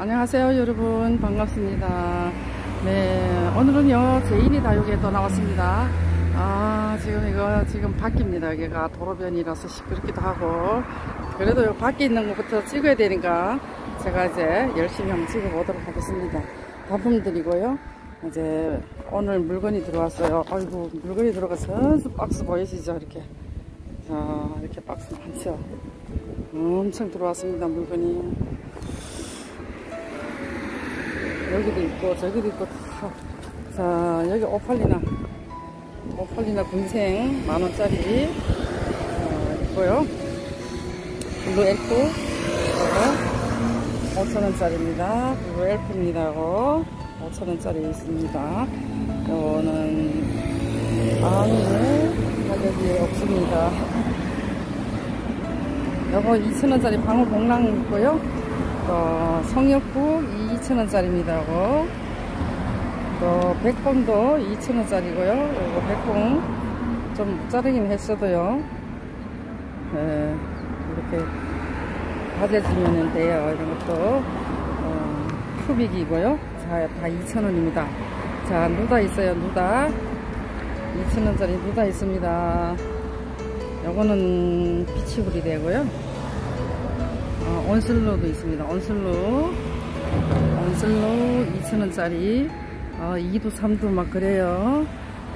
안녕하세요 여러분, 반갑습니다. 네, 오늘은요 제인이 다육에 또 나왔습니다. 지금 밖입니다. 여기가 도로변이라서 시끄럽기도 하고, 그래도 여기 밖에 있는 것부터 찍어야 되니까 제가 이제 열심히 한번 찍어 보도록 하겠습니다. 반품들이고요. 이제 오늘 물건이 들어왔어요. 아이고, 물건이 들어가서 박스 보이시죠? 이렇게. 자, 이렇게 박스 많죠? 엄청 들어왔습니다. 물건이. 여기도 있고 저기도 있고 다. 자, 여기 오팔리나 군생 만원짜리 있고요. 블루 엘프 5,000원짜리입니다. 블루 엘프입니다. 5,000원짜리 있습니다. 이거는 아무 가격이 없습니다. 요거 2,000원짜리 방울 복랑 있고요. 성역국 2,000원짜리입니다. 또 백봉도 2,000원짜리고요. 요거 백봉 좀 자르긴 했어도요. 네, 이렇게 가져주면 돼요. 이런 것도 큐빅이고요. 자, 다 2,000원입니다. 자, 누다 있어요. 누다 2,000원짜리 누다 있습니다. 요거는 비치불이 되고요. 온슬로도 있습니다. 온슬로 2,000원짜리 2두 3두 막 그래요.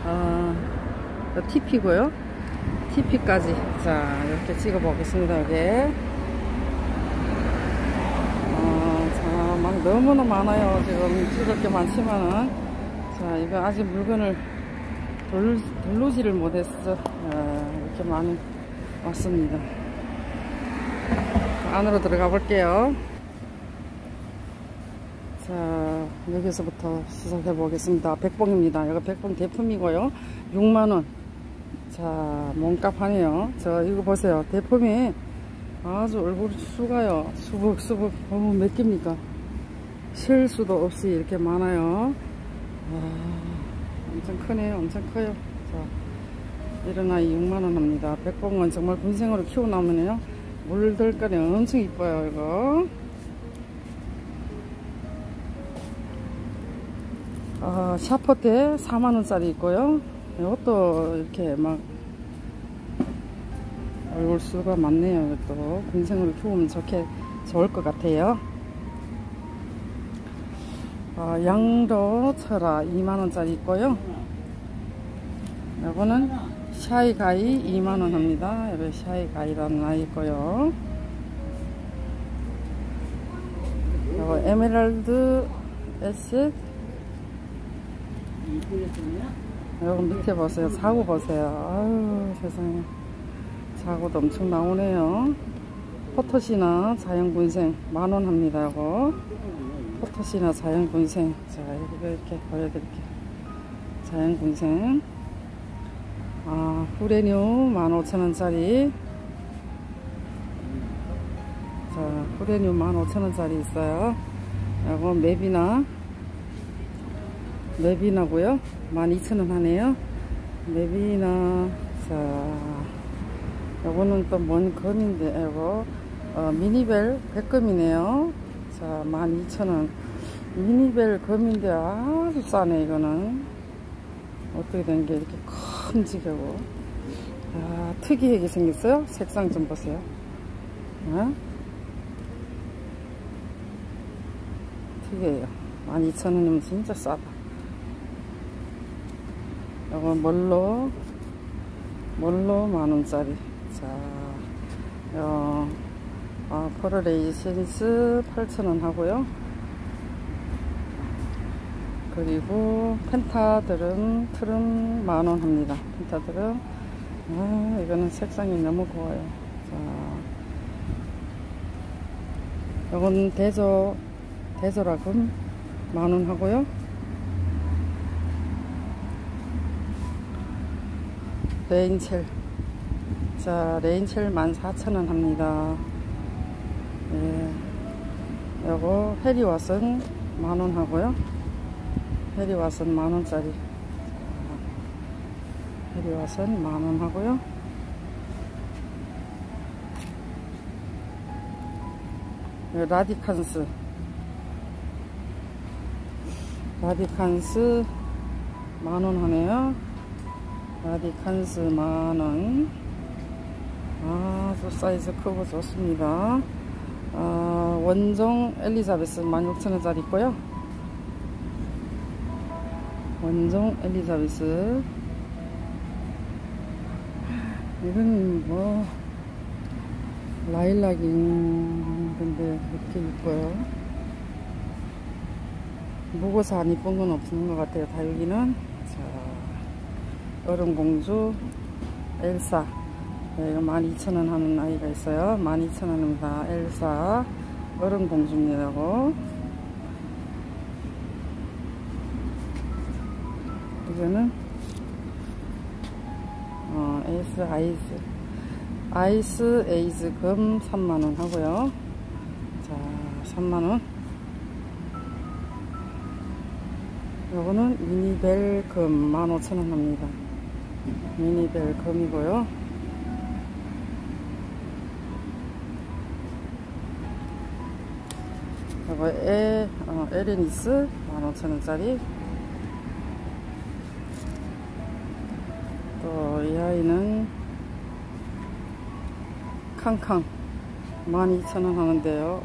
TP고요. TP까지 자, 이렇게 찍어 보겠습니다. 여기 자, 막 너무나 많아요. 지금 찍을 게 많지만은, 자, 이거 아직 물건을 돌르지를 못했어. 이렇게 많이 왔습니다. 안으로 들어가 볼게요. 자, 여기서부터 시작해 보겠습니다. 백봉입니다. 여기 백봉 대품이고요. 6만원. 자, 몸값 하네요. 저 이거 보세요. 대품이 아주 얼굴이 수가요. 수북수북. 몇 개입니까? 실 수도 없이 이렇게 많아요. 엄청 크네요. 엄청 커요. 자, 이런 아이 6만원 합니다. 백봉은 정말 군생으로 키워나오면요, 물들거리 엄청 이뻐요. 이거 샤퍼테 4만원짜리 있고요. 이것도 이렇게 막 얼굴 수가 많네요. 이것도 군생으로 키우면 좋을 것 같아요. 양도 철아 2만원짜리 있고요. 요거는 샤이가이 2만원 합니다. 여기 샤이가이라는 아이 있고요. 요거 에메랄드 에셋, 여기 밑에 보세요. 사고 보세요. 아유, 세상에. 사고도 엄청 나오네요. 포토시나 자연군생 만원 합니다. 요거 포토시나 자연군생. 자, 이렇게 보여드릴게요. 자연군생. 후레뉴 15,000원짜리. 자, 후레뉴 15,000원짜리 있어요. 요거 메비나고요. 12,000원 하네요. 메비나. 자, 요거는 또 뭔 금인데, 요거 미니벨 백금이네요. 자, 12,000원. 미니벨 금인데 아주 싸네. 이거는 어떻게 된 게 이렇게 큼직하고 특이하게 생겼어요. 색상 좀 보세요. 특이해요. 12,000원이면 진짜 싸다. 이거 멀로 만원짜리. 자, 포르레이센스 8,000원 하고요. 그리고 펜타드름 트름 만원 합니다. 펜타드름. 이거는 색상이 너무 고와요. 자, 이건 대조라금 만원 하고요. 레인첼. 자, 레인첼 14,000원 합니다. 예. 요거 해리왓은 만원 하고요. 해리왓은 만원짜리. 해리왓은 만원 하고요. 라디칸스 라디칸스 만원 하네요. 라디칸스 만원. 아주 사이즈 크고 좋습니다. 원종 엘리자베스 16,000원짜리 있고요. 원종 엘리자베스. 이건 뭐 라일락인 건데 이렇게 이뻐요. 보고서 안 이쁜 건 없는 것 같아요. 다 여기는. 자, 얼음공주 엘사. 네, 이거 12,000원 하는 아이가 있어요. 12,000원입니다. 엘사 얼음공주입니다. 이거는 에이스 아이스 에이즈 금 3만원 하고요. 자, 3만원. 요거는 미니벨 금 15,000원 합니다. 미니벨 금이고요. 요거 에레니스 15,000원짜리. 또 이 아이는 캉캉 12,000원 하는데요.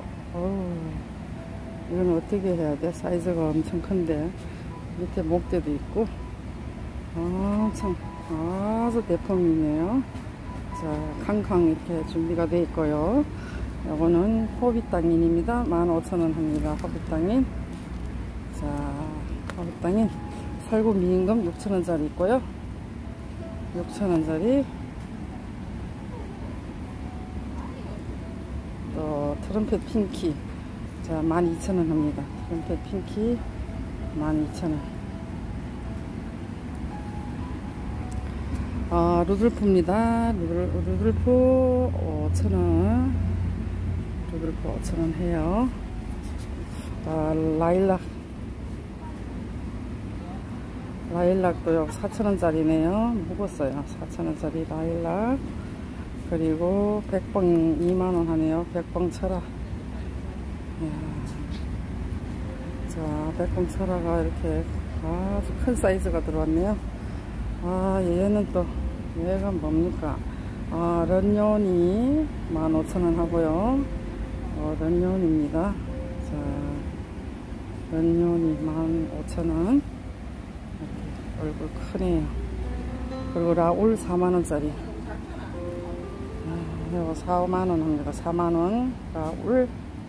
이건 어떻게 해야 돼? 사이즈가 엄청 큰데 밑에 목대도 있고 엄청 아주 대품이네요. 자, 캉캉 이렇게 준비가 되어 있고요. 요거는 호빗땅인입니다. 15,000원 합니다. 호빗땅인. 자, 호빗땅인 살구 미인금 6,000원짜리 있고요. 6,000원짜리. 또 트럼펫 핑키. 자, 12,000원 합니다. 트럼펫 핑키 12,000원. 루돌프입니다. 루돌프 5,000원. 루돌프 5,000원 해요. 라일락도 4,000원짜리네요. 묵었어요. 4,000원짜리 라일락. 그리고 백봉 2만원 하네요. 백봉 철화. 자, 백봉 철화가 이렇게 아주 큰 사이즈가 들어왔네요. 얘는 또 얘가 뭡니까? 런요니 15,000원 하고요. 런요니입니다. 자, 런요니 15,000원. 얼굴 크네요. 그리고 라울 4만원짜리. 이거 4만원 합니다. 4만원 라울.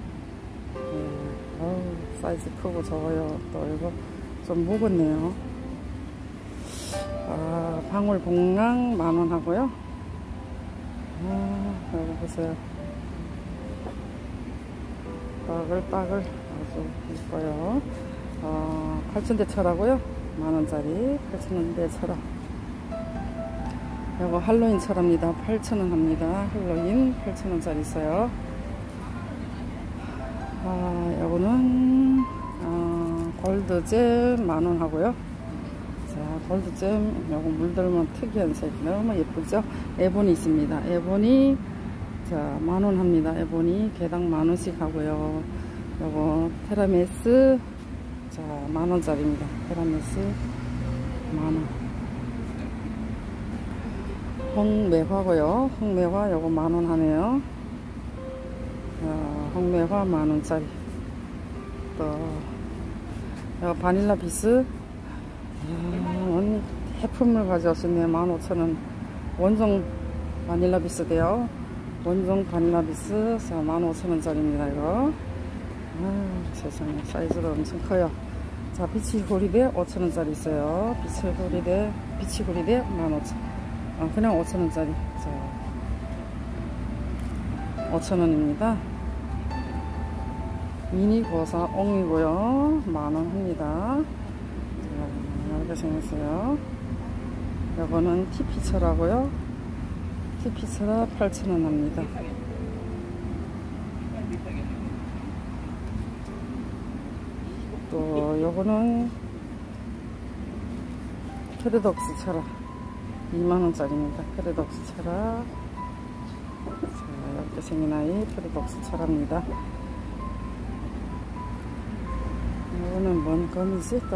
사이즈 크고 좋아요. 또 이거 좀 묵었네요. 방울봉랑 10,000원 하고요. 여기 보세요. 빠글빠글 아주 이뻐요. 8,000대 철하고요. 10,000원짜리 8,000원대 철화. 요거 할로윈 철화입니다. 8,000원 합니다. 할로윈 8,000원짜리 있어요. 요거는 골드잼 10,000원 하고요. 자, 골드잼 요거 물들면 특이한 색 너무 예쁘죠? 에보니 있습니다. 에보니 자 10,000원 합니다. 에보니 개당 10,000원씩 하고요. 요거 테라메스 자 10,000원짜리입니다. 테라메스 10,000원. 홍매화고요. 홍매화 요거 10,000원 하네요. 홍매화 10,000원짜리. 또 요거 바닐라 비스. 언니 해품을 가져왔었네요. 15,000원. 원종 바닐라 비스 돼요. 원종 바닐라 비스. 자 15,000원짜리입니다. 이거. 세상에 사이즈가 엄청 커요. 자, 비치 호리데 5,000원짜리 있어요. 비치 호리데 15,000원. 그냥 5,000원짜리. 자, 5,000원입니다. 미니 고사 옹이고요. 10,000원 합니다. 자, 이렇게 생겼어요. 요거는 티피철하고요. 티피철하 8,000원 합니다. 또 요거는 크레덕스 철화 20,000원짜리입니다. 크레덕스 철화. 자, 이렇게 생긴 아이 크레덕스 철화입니다. 이거는 뭔 검이지 또?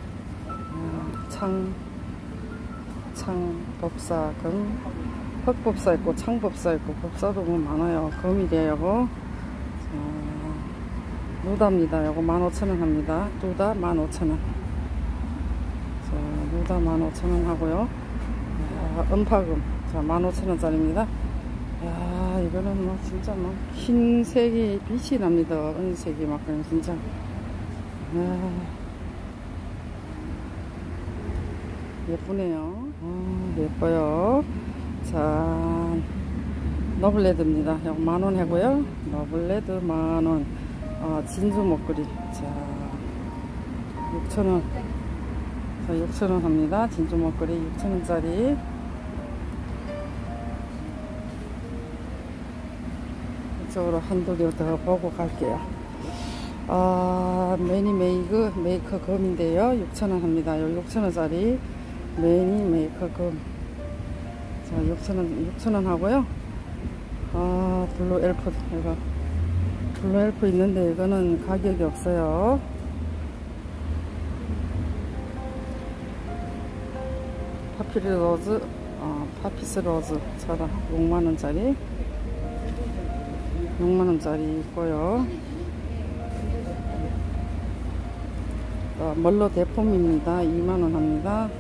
창법사금, 흑법사 있고 창법사 있고 법사도 뭐 많아요. 금이래요. 누다입니다. 요거 15,000원 합니다. 누다 15,000원. 자, 누다 15,000원 하고요. 은파금. 자, 15,000원짜리입니다. 야, 이거는 뭐 진짜 뭐 흰색이 빛이 납니다. 은색이 막 그냥 진짜. 예쁘네요. 예뻐요. 자, 너블레드입니다. 이거 10,000원 하고요. 너블레드 10,000원. 진주 목걸이. 자, 6,000원. 자, 6,000원 합니다. 진주 목걸이 6,000원짜리. 이쪽으로 한두 개 더 보고 갈게요. 매니 메이커 금인데요. 6,000원 합니다. 요 6,000원짜리 매니 메이커 금. 자, 6,000원 하고요. 블루 엘프. 이거 블루 엘프 있는데 이거는 가격이 없어요. 파피스 로즈. 저라 6만원짜리. 6만원짜리 있고요. 멀로 대폼입니다. 2만원 합니다.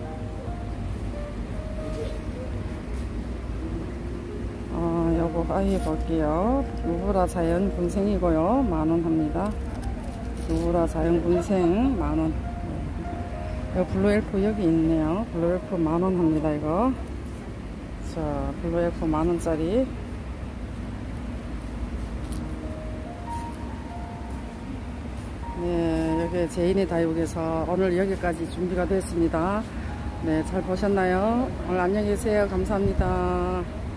요거 아예 볼게요. 누브라 자연 군생이고요. 10,000원 합니다. 누브라 자연 군생 10,000원. 요 블루 엘프 여기 있네요. 블루 엘프 10,000원 합니다. 이거. 자, 블루 엘프 10,000원짜리. 네, 여기 제인의 다육에서 오늘 여기까지 준비가 됐습니다. 네, 잘 보셨나요? 오늘 안녕히 계세요. 감사합니다.